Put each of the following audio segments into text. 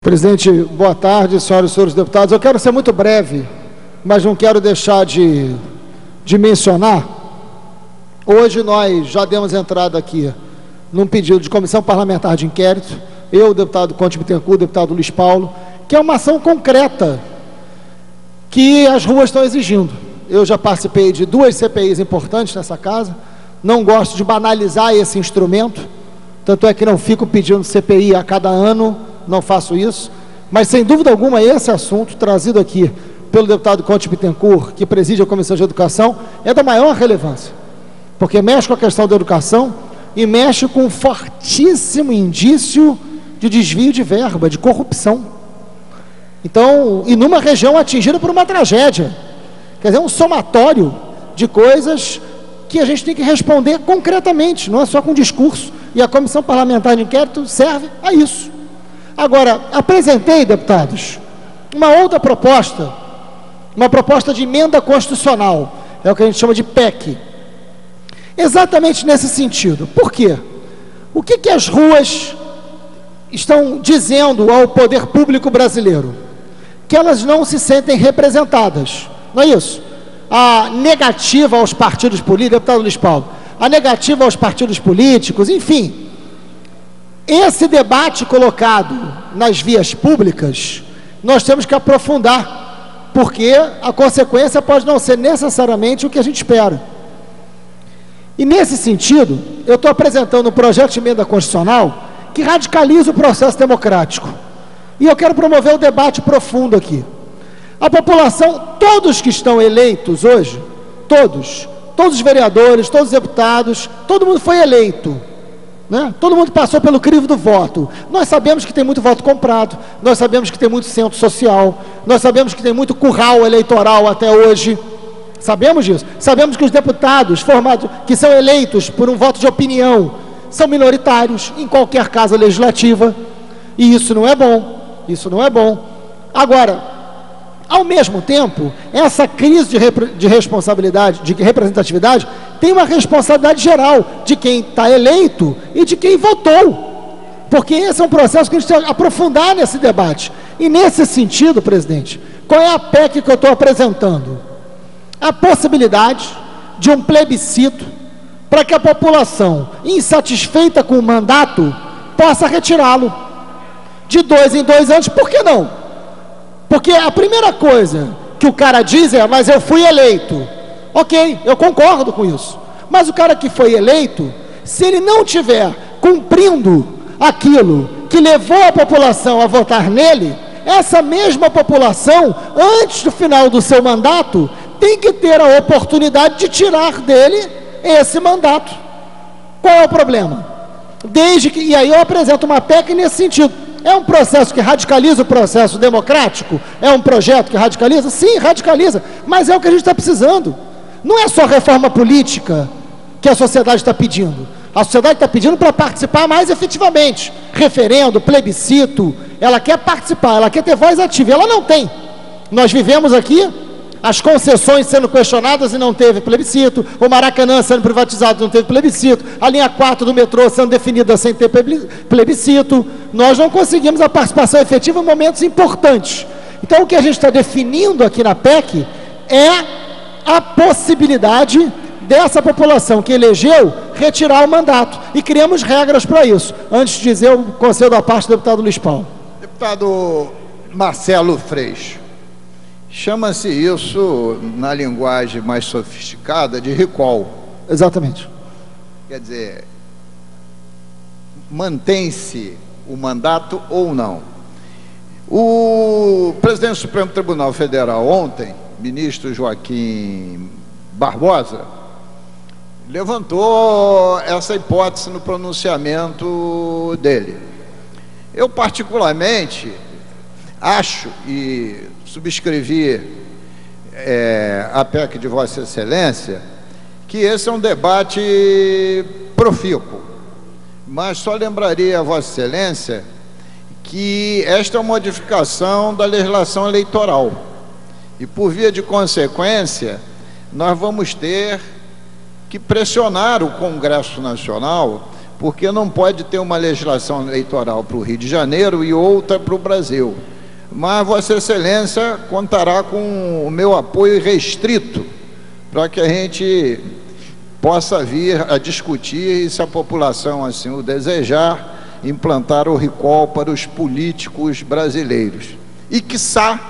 Presidente, boa tarde, senhoras e senhores deputados. Eu quero ser muito breve, mas não quero deixar de mencionar. Hoje nós já demos entrada aqui num pedido de comissão parlamentar de inquérito, eu, o deputado Conte Bittencourt, o deputado Luiz Paulo, que é uma ação concreta que as ruas estão exigindo. Eu já participei de 2 CPIs importantes nessa casa, não gosto de banalizar esse instrumento, tanto é que não fico pedindo CPI a cada ano, não faço isso, mas sem dúvida alguma esse assunto trazido aqui pelo deputado Conte Bittencourt, que preside a Comissão de Educação, é da maior relevância, porque mexe com a questão da educação e mexe com um fortíssimo indício de desvio de verba, de corrupção. Então, e numa região atingida por uma tragédia, quer dizer, um somatório de coisas que a gente tem que responder concretamente, não é só com discurso, e a Comissão Parlamentar de Inquérito serve a isso. Agora, apresentei, deputados, uma outra proposta, uma proposta de emenda constitucional, é o que a gente chama de PEC, exatamente nesse sentido. Por quê? O que as ruas estão dizendo ao poder público brasileiro? Que elas não se sentem representadas, não é isso? A negativa aos partidos políticos, deputado Luiz Paulo, a negativa aos partidos políticos, enfim, esse debate colocado nas vias públicas, nós temos que aprofundar, porque a consequência pode não ser necessariamente o que a gente espera. E nesse sentido, eu estou apresentando um projeto de emenda constitucional que radicaliza o processo democrático. E eu quero promover um debate profundo aqui. A população, todos que estão eleitos hoje, todos os vereadores, todos os deputados, todo mundo foi eleito, né? Todo mundo passou pelo crivo do voto. Nós sabemos que tem muito voto comprado, nós sabemos que tem muito centro social, nós sabemos que tem muito curral eleitoral até hoje, sabemos disso. Sabemos que os deputados formados, que são eleitos por um voto de opinião, são minoritários em qualquer casa legislativa, e isso não é bom, isso não é bom. Agora, ao mesmo tempo, essa crise de responsabilidade, de representatividade, tem uma responsabilidade geral de quem está eleito e de quem votou, porque esse é um processo que a gente tem que aprofundar nesse debate. E nesse sentido, presidente, qual é a PEC que eu estou apresentando? A possibilidade de um plebiscito para que a população, insatisfeita com o mandato, possa retirá-lo de 2 em 2 anos. Por que não? Porque a primeira coisa que o cara diz é: mas eu fui eleito. Ok, eu concordo com isso. Mas o cara que foi eleito, se ele não estiver cumprindo aquilo que levou a população a votar nele, essa mesma população, antes do final do seu mandato, tem que ter a oportunidade de tirar dele esse mandato. Qual é o problema? E aí eu apresento uma PEC nesse sentido. É um processo que radicaliza o processo democrático? É um projeto que radicaliza? Sim, radicaliza, mas é o que a gente está precisando. Não é só reforma política que a sociedade está pedindo. A sociedade está pedindo para participar mais efetivamente. Referendo, plebiscito, ela quer participar, ela quer ter voz ativa, ela não tem. Nós vivemos aqui as concessões sendo questionadas e não teve plebiscito, o Maracanã sendo privatizado, não teve plebiscito, a linha 4 do metrô sendo definida sem ter plebiscito. Nós não conseguimos a participação efetiva em momentos importantes. Então, o que a gente está definindo aqui na PEC é a possibilidade dessa população que elegeu retirar o mandato, e criamos regras para isso. Antes de dizer, eu concedo a parte do deputado Luiz Paulo. Deputado Marcelo Freixo, chama-se isso, na linguagem mais sofisticada, de recall. Exatamente. Quer dizer, mantém-se o mandato ou não. O presidente do Supremo Tribunal Federal ontem, ministro Joaquim Barbosa, levantou essa hipótese no pronunciamento dele. Eu particularmente acho, e subscrevi a PEC de Vossa Excelência, que esse é um debate profícuo, mas só lembraria a Vossa Excelência que esta é uma modificação da legislação eleitoral e, por via de consequência, nós vamos ter que pressionar o Congresso Nacional porque não pode ter uma legislação eleitoral para o Rio de Janeiro e outra para o Brasil. Mas Vossa Excelência contará com o meu apoio restrito para que a gente possa vir a discutir e, se a população assim o desejar, implantar o recall para os políticos brasileiros. E quiçá,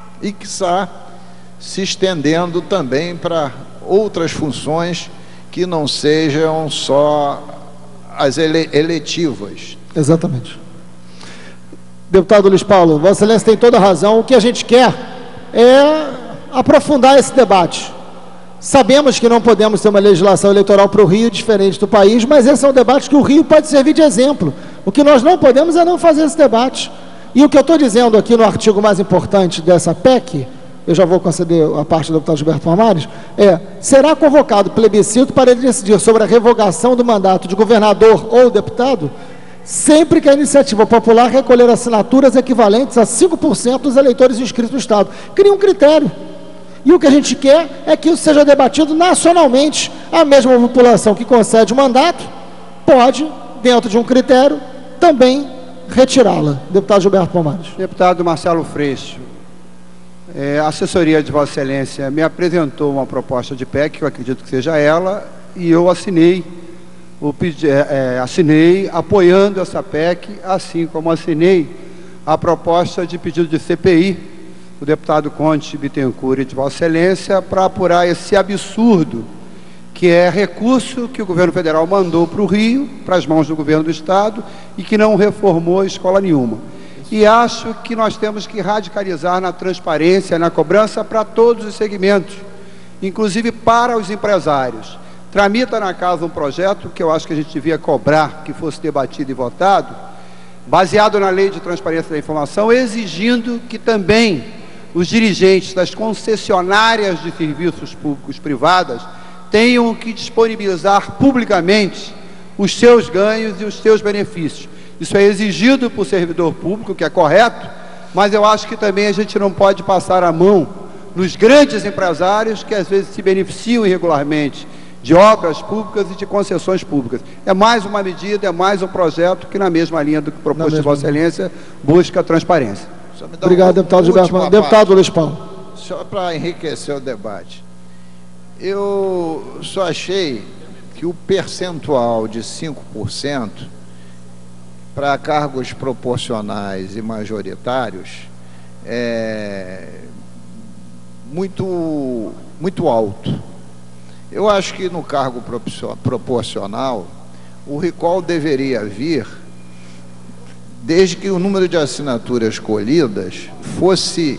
se estendendo também para outras funções que não sejam só as eletivas. Exatamente. Deputado Luiz Paulo, Vossa Excelência tem toda a razão. O que a gente quer é aprofundar esse debate. Sabemos que não podemos ter uma legislação eleitoral para o Rio diferente do país, mas esse é um debate que o Rio pode servir de exemplo. O que nós não podemos é não fazer esse debate. E o que eu estou dizendo aqui no artigo mais importante dessa PEC, eu já vou conceder a parte do deputado Gilberto Palmares, será convocado plebiscito para ele decidir sobre a revogação do mandato de governador ou deputado, sempre que a iniciativa popular recolher assinaturas equivalentes a 5% dos eleitores inscritos no Estado. Cria um critério. E o que a gente quer é que isso seja debatido nacionalmente. A mesma população que concede o mandato pode, dentro de um critério, também retirá-la. Deputado Gilberto Palmares. Deputado Marcelo Freixo, a assessoria de Vossa Excelência me apresentou uma proposta de PEC, que eu acredito que seja ela, e eu assinei apoiando essa PEC, assim como assinei a proposta de pedido de CPI do deputado Conte Bittencourt e de Vossa Excelência para apurar esse absurdo que é recurso que o governo federal mandou para o Rio, para as mãos do governo do Estado, e que não reformou escola nenhuma. E acho que nós temos que radicalizar na transparência, na cobrança para todos os segmentos, inclusive para os empresários. Tramita na casa um projeto que eu acho que a gente devia cobrar, que fosse debatido e votado, baseado na Lei de Transparência da Informação, exigindo que também os dirigentes das concessionárias de serviços públicos privadas tenham que disponibilizar publicamente os seus ganhos e os seus benefícios. Isso é exigido por servidor público, que é correto, mas eu acho que também a gente não pode passar a mão nos grandes empresários que às vezes se beneficiam irregularmente de obras públicas e de concessões públicas. É mais uma medida, é mais um projeto que, na mesma linha do que propôs de Vossa Excelência, busca a transparência. Obrigado, deputado Gilberto. Deputado Luiz Paulo. Só para enriquecer o debate. Eu só achei que o percentual de 5% para cargos proporcionais e majoritários é muito alto. Eu acho que no cargo proporcional, o recall deveria vir desde que o número de assinaturas colhidas fosse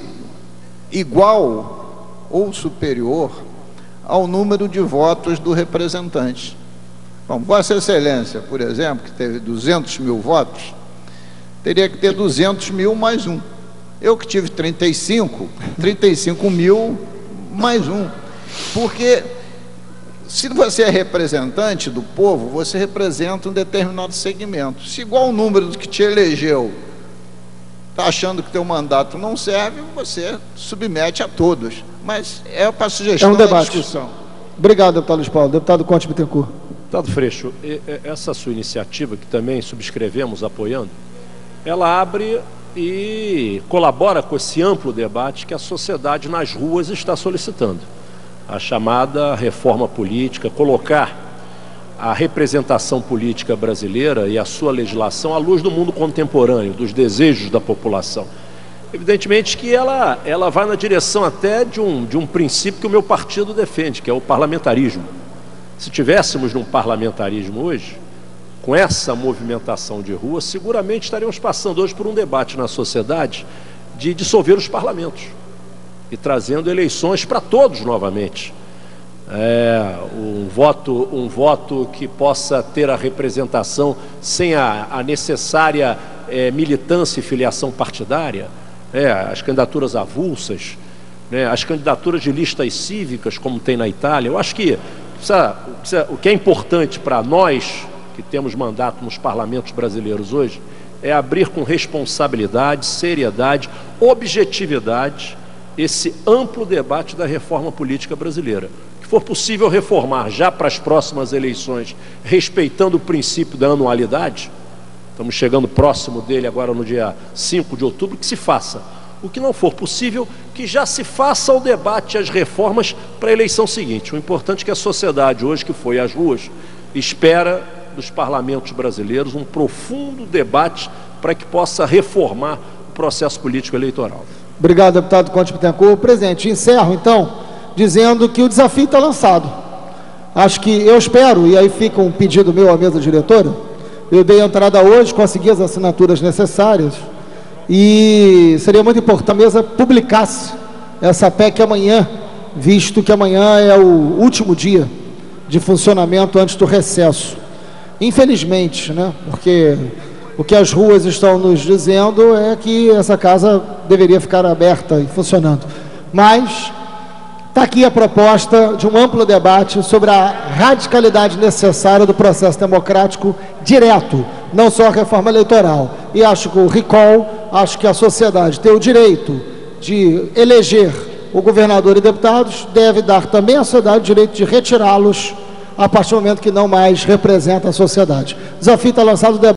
igual ou superior ao número de votos do representante. Bom, Vossa Excelência, por exemplo, que teve 200 mil votos, teria que ter 200 mil mais um. Eu que tive 35 mil mais um. Porque se você é representante do povo, você representa um determinado segmento. Se igual o número que te elegeu está achando que teu mandato não serve, você submete a todos. Mas é para sugestão da discussão. Obrigado, deputado Luiz Paulo. Deputado Conte Bittencourt. Deputado Freixo, essa sua iniciativa, que também subscrevemos apoiando, ela abre e colabora com esse amplo debate que a sociedade nas ruas está solicitando. A chamada reforma política, colocar a representação política brasileira e a sua legislação à luz do mundo contemporâneo, dos desejos da população. Evidentemente que ela vai na direção até de um princípio que o meu partido defende, que é o parlamentarismo. Se tivéssemos num parlamentarismo hoje, com essa movimentação de rua, seguramente estaríamos passando hoje por um debate na sociedade de dissolver os parlamentos e trazendo eleições para todos novamente. Um voto que possa ter a representação sem a necessária militância e filiação partidária, as candidaturas avulsas, as candidaturas de listas cívicas, como tem na Itália. Eu acho que o que é importante para nós, que temos mandato nos parlamentos brasileiros hoje, é abrir com responsabilidade, seriedade, objetividade, esse amplo debate da reforma política brasileira, que for possível reformar já para as próximas eleições, respeitando o princípio da anualidade, estamos chegando próximo dele agora no dia 5 de outubro, que se faça. O que não for possível, que já se faça o debate e as reformas para a eleição seguinte. O importante é que a sociedade hoje, que foi às ruas, espera dos parlamentos brasileiros um profundo debate para que possa reformar o processo político eleitoral. Obrigado, deputado Conte Bittencourt. Presidente, encerro então dizendo que o desafio está lançado. Acho que eu espero, e aí fica um pedido meu à mesa diretora, eu dei a entrada hoje, consegui as assinaturas necessárias, e seria muito importante que a mesa publicasse essa PEC amanhã, visto que amanhã é o último dia de funcionamento antes do recesso. Infelizmente, né? Porque o que as ruas estão nos dizendo é que essa casa deveria ficar aberta e funcionando. Mas está aqui a proposta de um amplo debate sobre a radicalidade necessária do processo democrático direto, não só a reforma eleitoral. E acho que o recall, acho que a sociedade tem o direito de eleger o governador e deputados, deve dar também à sociedade o direito de retirá-los a partir do momento que não mais representa a sociedade. O desafio está lançado.